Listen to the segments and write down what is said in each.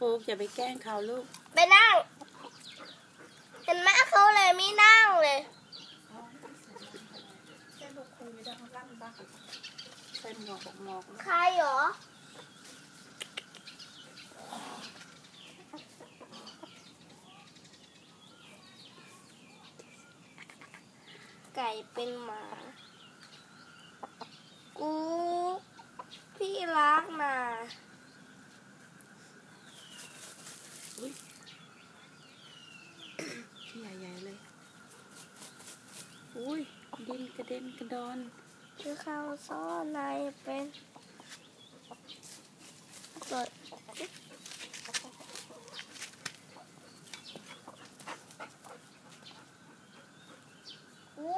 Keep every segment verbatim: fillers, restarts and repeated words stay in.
ฟุกอย่าไปแกล้งเขาลูกไปนั่งเห็นแม่เขาเลยไม่นั่งเลยใช่ลูกคุยได้เขาลั่นบ้างใช่หมอกหมอกใครเหรอไก่เป็นหมากูพี่รักนะอุ้ยพี่ใหญ่ๆเลยอุ้ยดินกระเด็นกระดอนคือเขาซ่อนในเป็นกดกู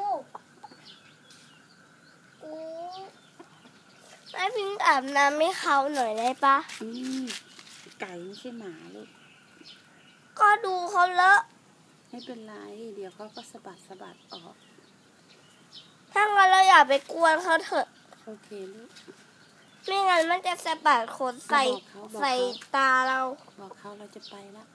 กูแม่พิงอาบน้ำให้เขาหน่อยได้ปะอืมไก่ไม่ใช่หมาลูกก็ดูเขาเลอะไม่เป็นไรเดี๋ยวเขาก็สะบัดสะบัดออกถ้างั้นเราอย่าไปกวนเขาเถอะโอเคลูกไม่งั้นมันจะสะบัดขนใส่ใส่ตาเราบอกเขาเราจะไปละ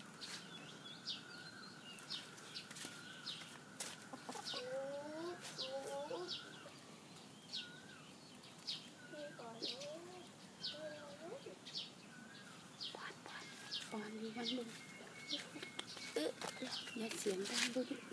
ปอนดูมันดูอย่าเสียงดังดูดิ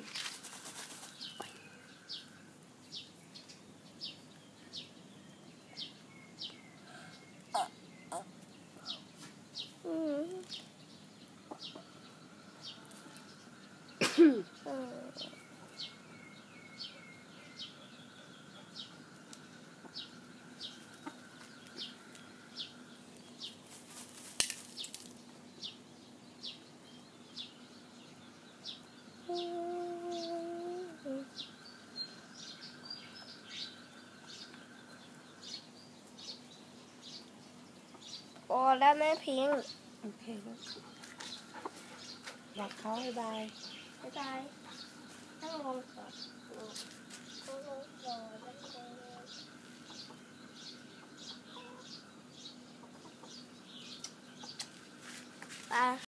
โอ้แล้วแม่พิงโอเคลูกบอกเขาให้บายบ๊ายบายนั่งลงก่อนนั่งลงก่อนนั่งลงอ่ะ